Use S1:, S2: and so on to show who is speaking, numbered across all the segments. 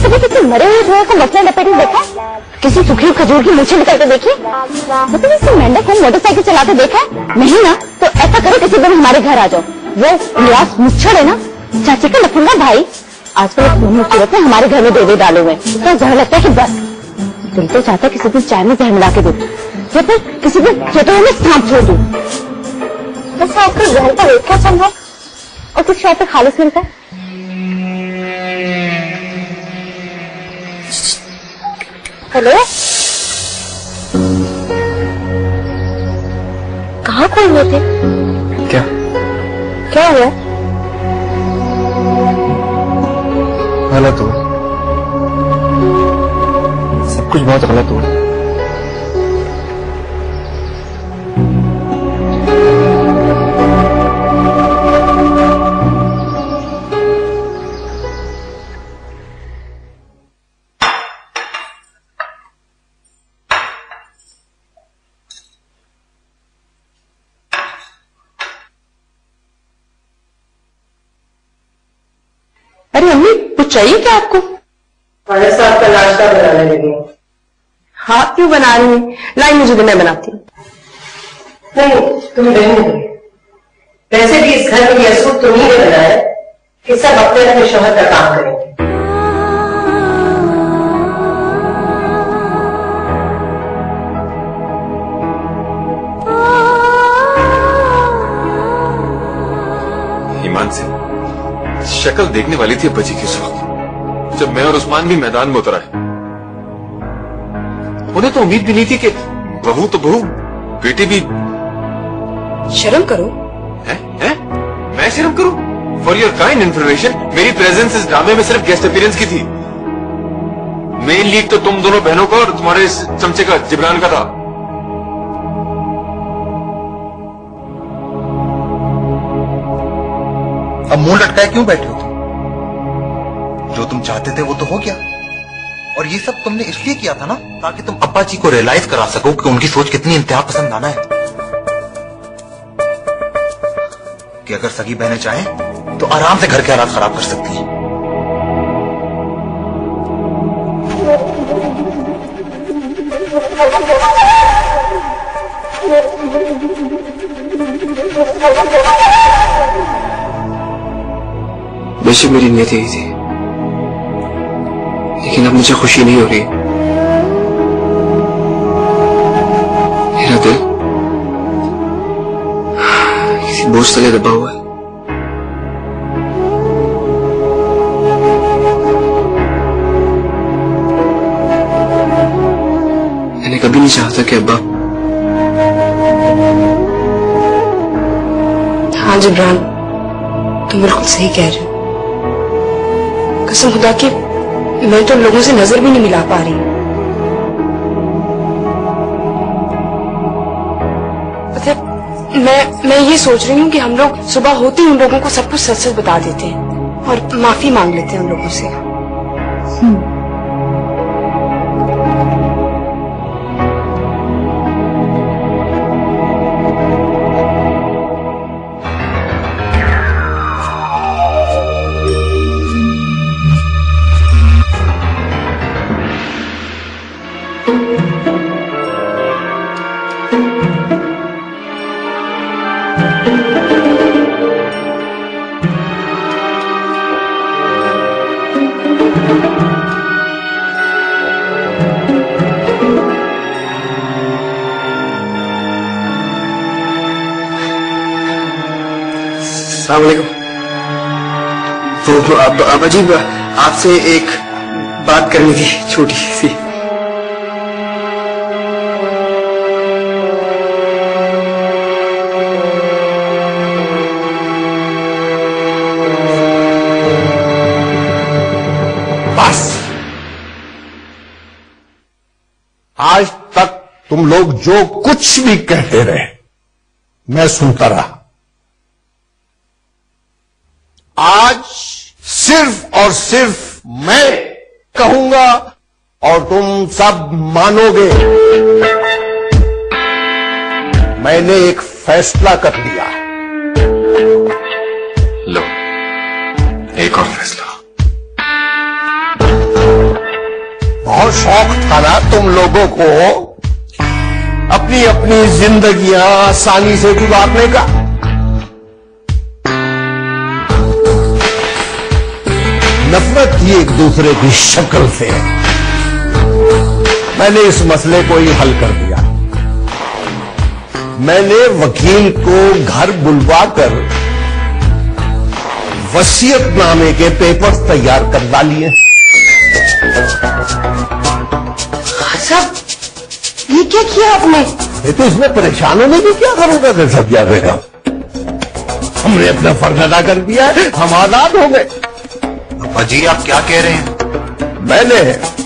S1: कभी किसी मरे हुए धुएं को मसला लपेटे देखा? किसी सूखी खजूर की मूछें निकलते देखी? मतलब किसी मेंढक को मोटरसाइकिल चलाते देखा? नहीं ना? तो ऐसा करो किसी दिन हमारे घर आ जाओ। वो इलियास मुच्छड़ है ना, चाची का लफंगा भाई, आजकल एक खूबसूरत में हमारे घर में दे डाले हुए। तो जहर लगता है कि बस दिल तो चाहता है किसी दिन चाय में जहर मिला के दो, या फिर किसी दिन खेतों में सांप छोड़ दूं। बस आपका जहर का रेट क्या चल रहा है और कुछ शायद खालिश मिलता है। हेलो, कहाँ खोल रहे थे? क्या हुआ?
S2: गलत हुआ, सब कुछ बहुत गलत हुआ।
S1: अरे अम्मी, कुछ चाहिए क्या आपको?
S3: खाने साहब का नाश्ता बनाने लगी।
S1: हाँ, क्यों बना रही है? लाई मुझे तो मैं बनाती हूँ।
S3: नहीं, तुम रहने दो। वैसे भी इस घर में यह सूट तुम्ही ने बनाया कि सब अपने अपने शोहर का काम करेंगे।
S2: हिमांशु, शक्ल देखने वाली थी अब्बा जी की इस वक्त, जब मैं और उस्मान भी मैदान में उतर आए। उन्हें तो उम्मीद भी नहीं थी कि बहू तो बहू, बेटी भी।
S1: शर्म करो।
S2: हैं? मैं शर्म करूं? फॉर योर काइंड इन्फॉर्मेशन, मेरी प्रेजेंस इस ड्रामे में सिर्फ गेस्ट अपीयरेंस की थी। मेन लीड तो तुम दोनों बहनों का और तुम्हारे इस चमचे का, जिब्रान का था।
S4: अब मुंह लटकाए क्यों बैठे हो तुम? जो तुम चाहते थे वो तो हो गया, और ये सब तुमने इसलिए किया था ना, ताकि तुम अब्बा जी को रियलाइज करा सको कि उनकी सोच कितनी इंतहा पसंदाना है, कि अगर सगी बहनें चाहें तो आराम से घर के हालात खराब कर सकती हैं।
S2: बेशक मेरी नीयत यही थी, लेकिन अब मुझे खुशी नहीं हो रही। मेरा दिल किसी बोझ तले दबा हुआ है। मैंने कभी नहीं चाहा था कि अब्बा।
S1: हाँ जिब्रान, तुम बिल्कुल सही कह रहे हो। कसम खुदा की, मैं तो लोगों से नजर भी नहीं मिला पा रही। मतलब मैं ये सोच रही हूँ कि हम लोग सुबह होते ही उन लोगों को सब कुछ सच सच बता देते हैं और माफी मांग लेते हैं उन लोगों से।
S2: तो अब्बा जी, आपसे एक बात करनी थी, छोटी सी।
S5: बस आज तक तुम लोग जो कुछ भी कहते रहे मैं सुनता रहा। आज सिर्फ और सिर्फ मैं कहूंगा और तुम सब मानोगे। मैंने एक फैसला कर लिया।
S2: लो, एक और फैसला।
S5: बहुत शौक था ना तुम लोगों को अपनी अपनी जिंदगियां आसानी से गुजारने का। नफरत थी एक दूसरे की शक्ल से। मैंने इस मसले को ही हल कर दिया। मैंने वकील को घर बुलवाकर वसीयतनामे के पेपर्स तैयार कर डालिए।
S3: साहब, ये क्या किया आपने?
S5: ये तो इसमें परेशान होने की क्या करूंगा कि सब क्या करेगा। हमने अपना फर्ज अदा कर दिया है, हम आजाद हो गए।
S4: अब्बा जी आप क्या कह रहे हैं?
S5: मैंने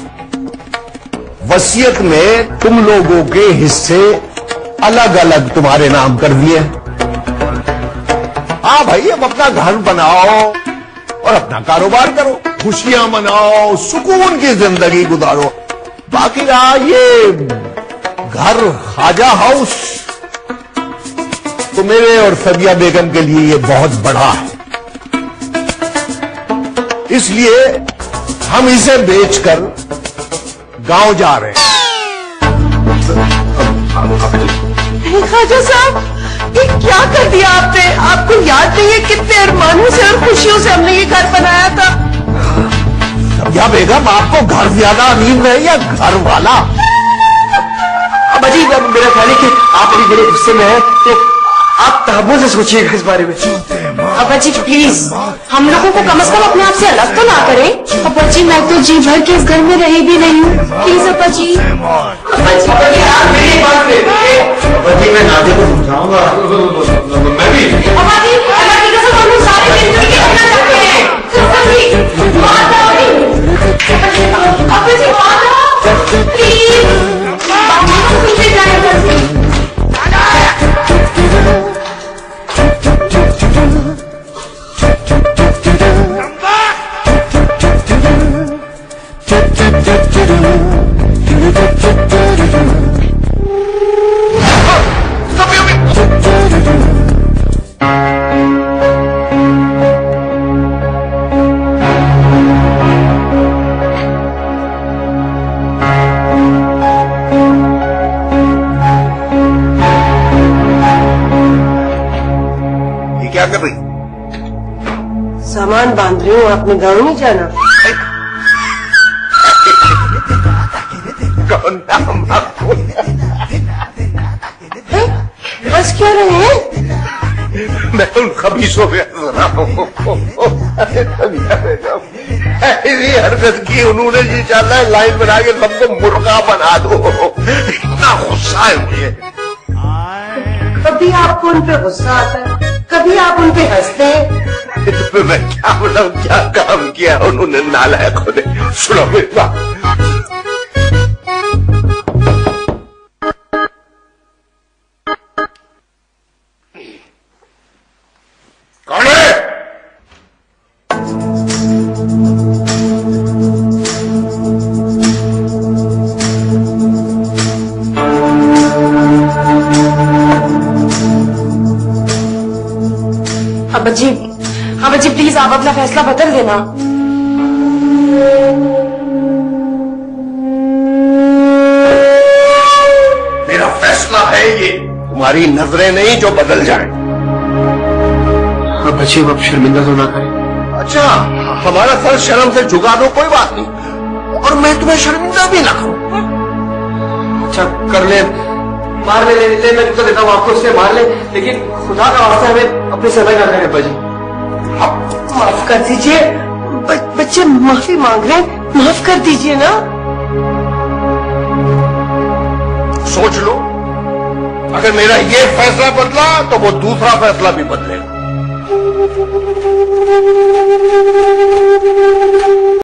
S5: वसीयत में तुम लोगों के हिस्से अलग अलग तुम्हारे नाम कर दिए। हाँ भाई, अब अपना घर बनाओ और अपना कारोबार करो, खुशियां मनाओ, सुकून की जिंदगी गुजारो। बाकी रहा ये घर ख्वाजा हाउस, तो मेरे और सबिया बेगम के लिए ये बहुत बड़ा है, इसलिए हम इसे बेचकर गांव जा रहे हैं।
S3: ख्वाजा साहब, ये क्या कर दिया आपने? आपको याद नहीं है कितने अरमानों से और खुशियों से हमने ये घर बनाया था?
S5: सबिया बेगम, आपको घर ज्यादा अजीब है या घर वाला?
S6: अब अजीब, मेरा ख्याल है कि आप अभी बड़े गुस्से में हैं, तो आप तहब्बुर से सोचिएगा इस बारे में।
S1: अब्बा जी प्लीज, हम लोगों को कम से कम अपने आप से अलग तो ना करें। अब्बा जी, मैं तो जी भर के इस घर में रही भी नहीं हूँ, प्लीज अब्बा जी।
S6: मैं नादे को समझाऊंगा।
S2: मैं भी।
S1: अब्बा जी, अल्लाह की कसम, हम लोग सारे जिंदगी रहना चाहते हैं। अब्बा जी, मान जाओ। अब्बा जी मान जाओ प्लीज। बाकी को पीछे जाए बस।
S5: क्या कर रही?
S3: सामान बांध रही हूँ, आपने गाँव नहीं जाना?
S5: कौन नाम आपको?
S3: बस क्या रहे हैं?
S5: मैं उन खबीसों में रहा हूँ। ऐसी हरकत की उन्होंने जी, चाहता है लाइन बना के सबको मुर्गा बना दो। इतना गुस्सा है मुझे।
S3: कभी आपको उन पे गुस्सा आता है, कभी आप उन पे हंसते हैं।
S5: तो मैं क्या बताऊं, क्या काम किया उन्होंने नालायकों ने। सुनो मेरी बात, कौन है?
S1: अब्बा जी प्लीज, आप अपना फैसला बदल देना।
S5: मेरा फैसला है ये, तुम्हारी नजरें नहीं जो बदल जाएं।
S6: अब बच्चे अब शर्मिंदा तो ना करें।
S5: अच्छा, हमारा सर शर्म से झुका दो, कोई बात नहीं, और मैं तुम्हें शर्मिंदा भी ना करूं।
S6: अच्छा कर ले, मार ले, मैं तो देता हूँ आपको, उससे मार ले, लेकिन खुदा का वास्ता हमें अपने समय ना करें। बाजी
S3: माफ कर दीजिए, बच्चे माफी मांग रहे हैं, माफ कर दीजिए ना।
S5: सोच लो, अगर मेरा ये फैसला बदला तो वो दूसरा फैसला भी बदलेगा।